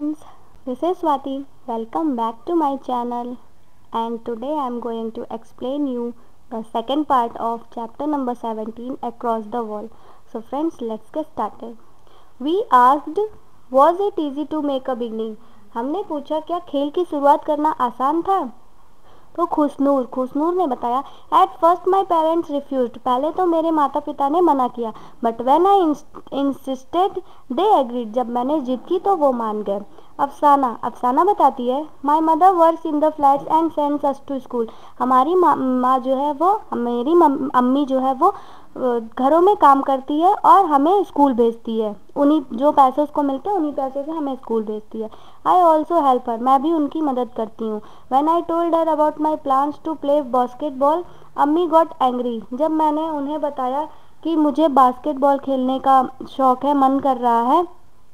Friends, this is Swati. Welcome back to my channel, and today I am going to explain you the second part of chapter number 17 across the wall. So friends, let's get started. We asked, was it easy to make a beginning? हमने पूछा क्या खेल की शुरुआत करना आसान था? तो खुशनूर ने बताया, at first my parents refused, पहले तो मेरे माता पिता ने मना किया, but when I insisted they agreed, जब मैंने जिद की तो वो मान गए। अफसाना बताती है, my mother works in the flats and sends us to school, हमारी माँ जो है वो मेरी अम्मी जो है वो घरों में काम करती है और हमें स्कूल भेजती है, उन्हीं जो पैसे उसको मिलते हैं उन्हीं पैसे से हमें स्कूल भेजती है। आई ऑल्सो हेल्प हर, मैं भी उनकी मदद करती हूँ। When I told her about my plans to play basketball, अम्मी गॉट एंग्री, जब मैंने उन्हें बताया कि मुझे बास्केटबॉल खेलने का शौक है, मन कर रहा है,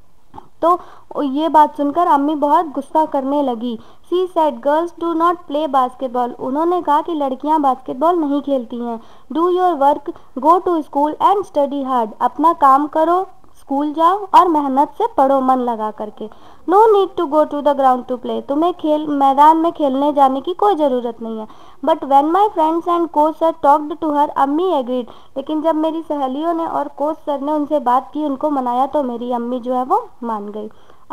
तो ये बात सुनकर अम्मी बहुत गुस्सा करने लगी। She said, girls do not play basketball, उन्होंने कहा कि लड़कियां बास्केटबॉल नहीं खेलती हैं। Do your work, go to school and study hard, अपना काम करो, स्कूल जाओ और मेहनत से पढ़ो मन लगा करके। No need to go to the ground to play, तुम्हें मैदान में खेलने जाने की कोई ज़रूरत नहीं है। But when my friends and coach sir talked to her, अम्मी एग्रीड, लेकिन जब मेरी सहेलियों ने और कोच सर ने उनसे बात की, उनको मनाया, तो मेरी अम्मी जो है वो मान गई।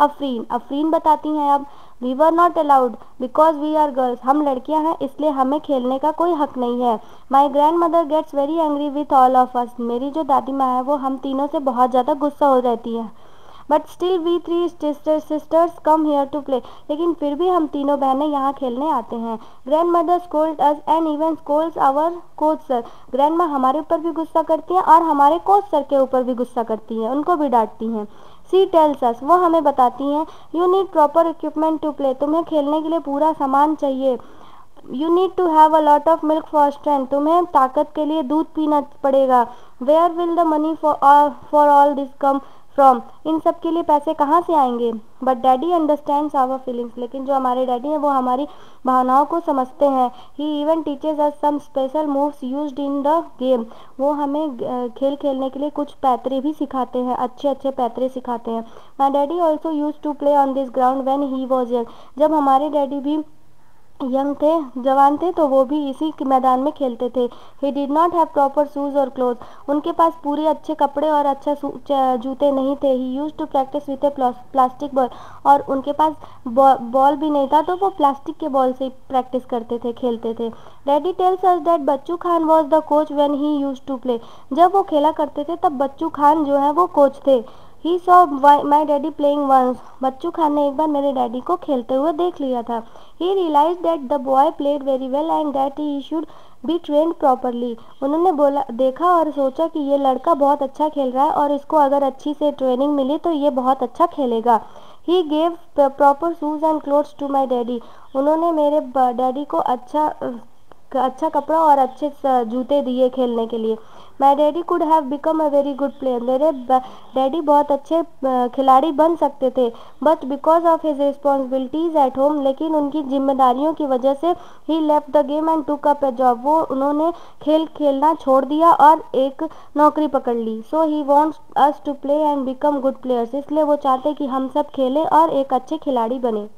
अफरीन बताती हैं अब, we were not allowed because we are girls, हम लड़कियां हैं इसलिए हमें खेलने का कोई हक नहीं है। My grandmother gets very angry with all of us, मेरी जो दादी माँ है वो हम तीनों से बहुत ज़्यादा गुस्सा हो रहती है। But still we three sisters come here to play, लेकिन फिर भी हम तीनों बहनें यहाँ खेलने आते हैं। Grandmother scolded us and even scolds our coach sir, grand माँ हमारे ऊपर भी गुस्सा करती हैं और हमारे कोच सर के ऊपर भी गुस्सा करती हैं, उनको भी डांटती हैं। सी टेल्स अस, वो हमें बताती हैं, you need proper equipment to play, तुम्हें खेलने के लिए पूरा सामान चाहिए। You need to have a lot of milk for strength, तुम्हें ताकत के लिए दूध पीना पड़ेगा। Where will the money for all this come from, इन सब के लिए पैसे कहाँ से आएंगे। But daddy understands our feelings, लेकिन जो हमारे डैडी हैं वो हमारी भावनाओं को समझते हैं। He even teaches us some special moves used in the game, वो हमें खेल खेलने के लिए कुछ पैतरे भी सिखाते हैं, अच्छे अच्छे पैतरे सिखाते हैं। My daddy also use to play on this ground when he was young, जब हमारे डैडी भी यंग थे, जवान थे, तो वो भी इसी मैदान में खेलते थे। He did not have proper shoes और क्लोथ, उनके पास पूरे अच्छे कपड़े और अच्छे जूते नहीं थे। He used to practice with a plastic ball, और उनके पास बॉल भी नहीं था तो वो प्लास्टिक के बॉल से प्रैक्टिस करते थे, खेलते थे। Daddy tells us that Bachchu Khan was the coach when he used to play, जब वो खेला करते थे तब बच्चू खान जो है वो कोच थे। He saw my daddy playing once, Bachchu Khan ने एक बार मेरे डैडी को खेलते हुए देख लिया था। He realize that the boy played very well and that he should be trained properly, उन्होंने देखा और सोचा कि ये लड़का बहुत अच्छा खेल रहा है और इसको अगर अच्छी से ट्रेनिंग मिली तो ये बहुत अच्छा खेलेगा। He gave proper shoes and clothes to my daddy, उन्होंने मेरे डैडी को अच्छा कपड़ा और अच्छे जूते दिए खेलने के लिए। My daddy could have become a very good player, मेरे डैडी बहुत अच्छे खिलाड़ी बन सकते थे। But because of his responsibilities at home, लेकिन उनकी जिम्मेदारियों की वजह से he left the game and took up a job, वो उन्होंने खेलना छोड़ दिया और एक नौकरी पकड़ ली। So he wants us to play and become good players, इसलिए वो चाहते कि हम सब खेलें और एक अच्छे खिलाड़ी बने।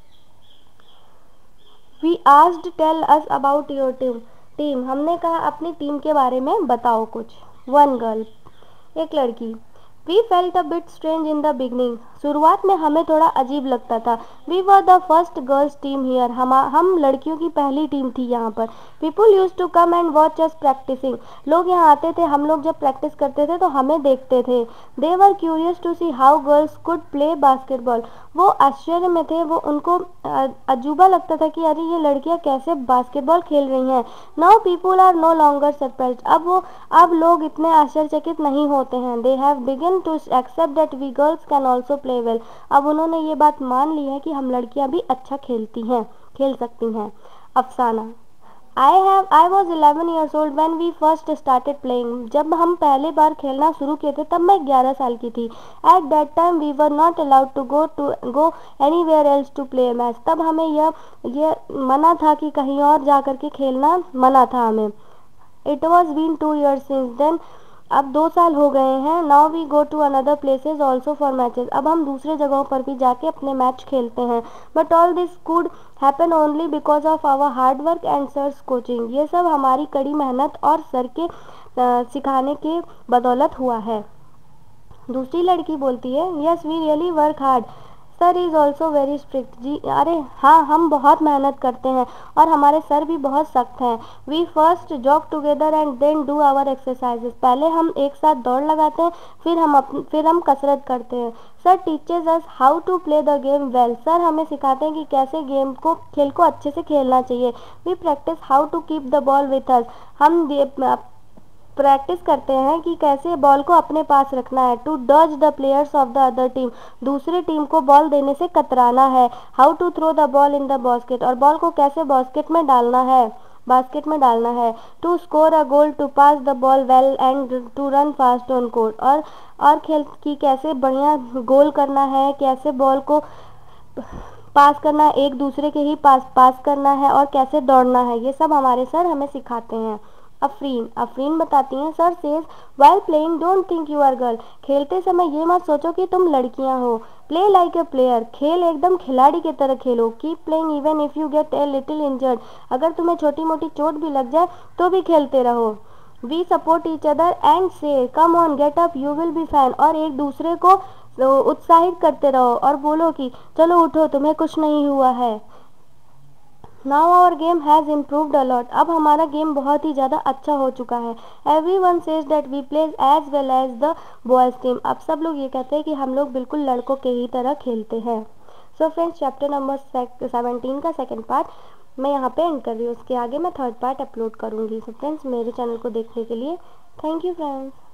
We asked tell us about your team, हमने कहा अपनी टीम के बारे में बताओ कुछ। वन गर्ल, एक लड़की। We felt a bit strange in the beginning, शुरुआत में हमें थोड़ा अजीब लगता था। We were the first girls team here, हम लड़कियों की पहली टीम थी यहाँ पर। People used to come and watch us practicing, लोग यहाँ आते थे, हम लोग जब प्रैक्टिस करते थे तो हमें देखते थे। They were curious to see how girls could play basketball, वो आश्चर्य में थे, वो उनको अजूबा लगता था कि अरे ये लड़कियाँ कैसे बास्केटबॉल खेल रही हैं। Now people are no longer surprised, अब लोग इतने आश्चर्यचकित नहीं होते हैं। They have begun to accept that we girls can also play well, अब उन्होंने ये बात मान ली है कि हम लड़कियां भी अच्छा खेल सकती हैं। अफसाना, I was 11 years old when we first started playing, जब हम पहले बार खेलना शुरू किए थे तब मैं 11 साल की थी। At that time we were not allowed to go anywhere else to play match, तब हमें यह मना था कि कहीं और जा कर के खेलना मना था हमें। It was been 2 years since then, अब 2 साल हो गए हैं। Now we go to another places also for matches, अब हम दूसरे जगहों पर भी जाके अपने मैच खेलते हैं। But all this could happen only because of our hard work and sir's coaching, ये सब हमारी कड़ी मेहनत और सर के सिखाने के बदौलत हुआ है। दूसरी लड़की बोलती है, yes we really work hard, sir is also very strict, जी अरे हाँ हम बहुत मेहनत करते हैं और हमारे सर भी बहुत सख्त हैं। We first jog together and then do our exercises, पहले हम एक साथ दौड़ लगाते हैं, फिर हम कसरत करते हैं। Sir teaches us how to play the game well, sir हमें सिखाते हैं कि कैसे खेल को अच्छे से खेलना चाहिए। We practice how to keep the ball with us, हम प्रैक्टिस करते हैं कि कैसे बॉल को अपने पास रखना है। To dodge the players of the other team, दूसरी टीम को बॉल देने से कतराना है। How to throw the ball in the basket, और बॉल को कैसे बास्केट में डालना है। To score a goal, to pass the ball well and to run fast on court, और खेल की कैसे बढ़िया गोल करना है, कैसे बॉल को पास करना है, एक दूसरे के ही पास करना है और कैसे दौड़ना है, ये सब हमारे सर हमें सिखाते हैं। अफरीन बताती हैं, sir says while playing don't think you are girl, खेलते समय ये मत सोचो कि तुम लड़कियां हो। प्ले लाइक ए प्लेयर, खेल एकदम खिलाड़ी की तरह खेलो। Keep playing even if you get a little injured, अगर तुम्हें छोटी मोटी चोट भी लग जाए तो भी खेलते रहो। We support each other and say come on get up you will be fine, और एक दूसरे को उत्साहित करते रहो और बोलो कि चलो उठो तुम्हें कुछ नहीं हुआ है। Now our game has improved a lot, अब हमारा गेम बहुत ही ज़्यादा अच्छा हो चुका है। Everyone says that we play as well as the boys team, अब सब लोग ये कहते हैं कि हम लोग बिल्कुल लड़कों के ही तरह खेलते हैं। सो फ्रेंड्स, चैप्टर नंबर 17 का सेकंड पार्ट मैं यहाँ पे एंड कर रही हूँ, उसके आगे मैं थर्ड पार्ट अपलोड करूँगी। सो फ्रेंड्स, मेरे चैनल को देखने के लिए थैंक यू फ्रेंड्स।